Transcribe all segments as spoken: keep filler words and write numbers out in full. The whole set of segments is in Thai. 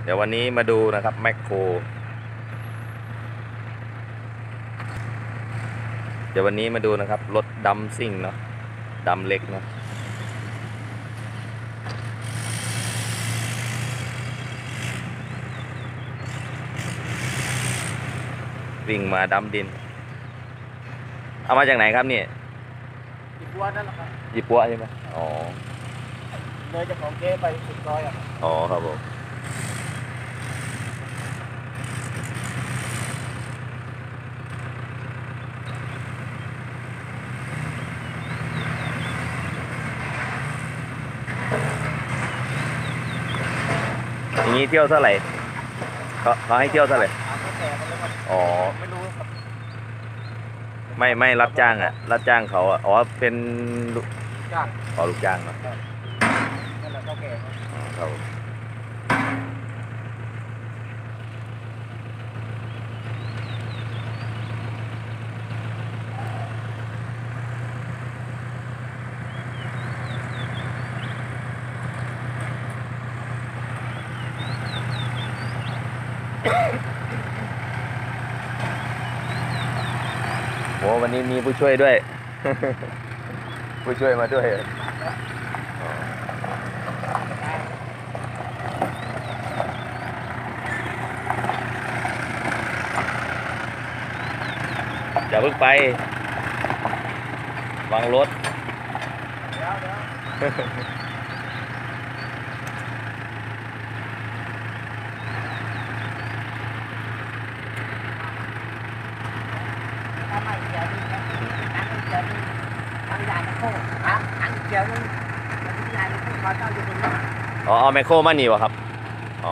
ดี๋ยววันนี้มาดูนะครับแมคโครเดี๋ยววันนี้มาดูนะครับรถดัมซิ่งเนาะดัมเล็กเนาะวิ่งมาดัมดินเอามาจากไหนครับเนี่ยญี่ปุ่นนั่นแหละครับญี่ปุ่นใช่ไหมอ๋อเลยจากของเก๊ไปสุดซอยอ่ะอ๋อครับผมอย่างนี้เที่ยวเท่าไหร่เขาเขาให้เที่ยวเท่าไหร่อ๋อไม่รู้ครับไม่ไม่รับจ้างอ่ะรับจ้างเขาอ่ะอ๋อเป็นลูกจ้างขอลูกจ้างเนาะนั่นแหละเท่าแก่ครับโหวันนี้มีผู้ช่วยด้วย ผู้ช่วยมาด้วยอย่าเพิ่งไปวางรถเดี๋ยวเดี๋ยวทำไมเดี๋ยวนี้นะนั่งเดี๋ยวนี้ทำยาตะโคกฮะนั่งเดี๋ยวนี้ทำยาตะโคกเขาเจ้าอยู่ตรงนี้อ๋อเอาไมโครมานี่วะครับอ๋อ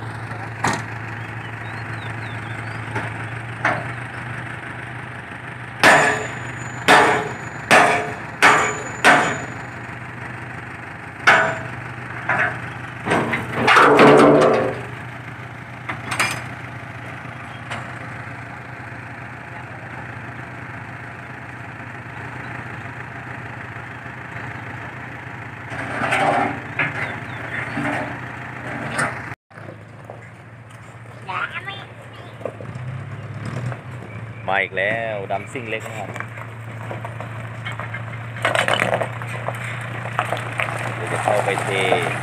มาอีกแล้วดัมซิ่งเล็กนะครับเดี๋ยวจะเข้าไปเท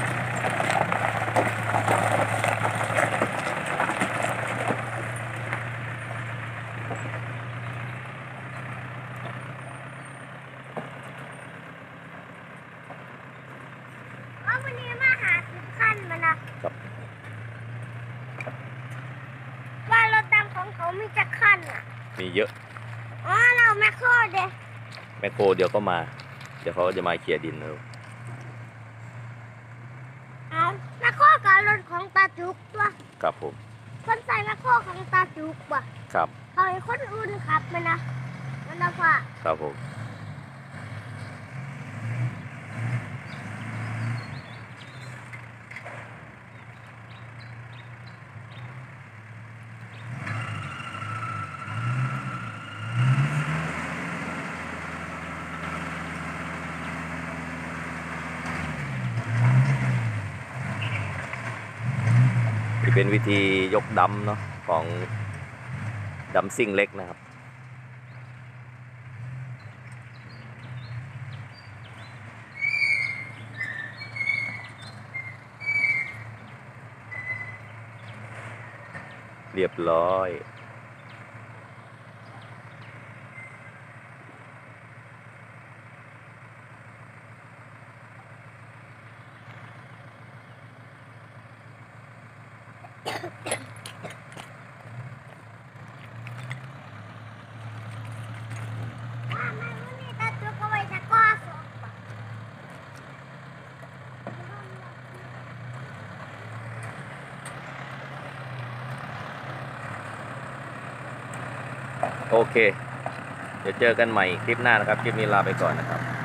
วันนี้มาหาสิบขั้นมานะครับว่ารถดำของเขามีจะขั้นอ่ะมีเยอะอ๋อเราแมคโครเด็แมคโครเดี๋ยวก็มาเดี๋ยวเขาจะมาเคลียร์ดินแล้วอ๋อแมคโครกับรถของตาจุกตัวครับผมคนใส่แมคโครของตาจุกว่ะครับเขาให้คนอื่นขับมันนะมันนะพ่อครับผมเป็นวิธียกดัมเนาะของดัมซิ่งเล็กนะครับเรียบร้อยโอเคเดี๋ยวเจอกันใหม่คลิปหน้านะครับคลิปนี้ลาไปก่อนนะครับ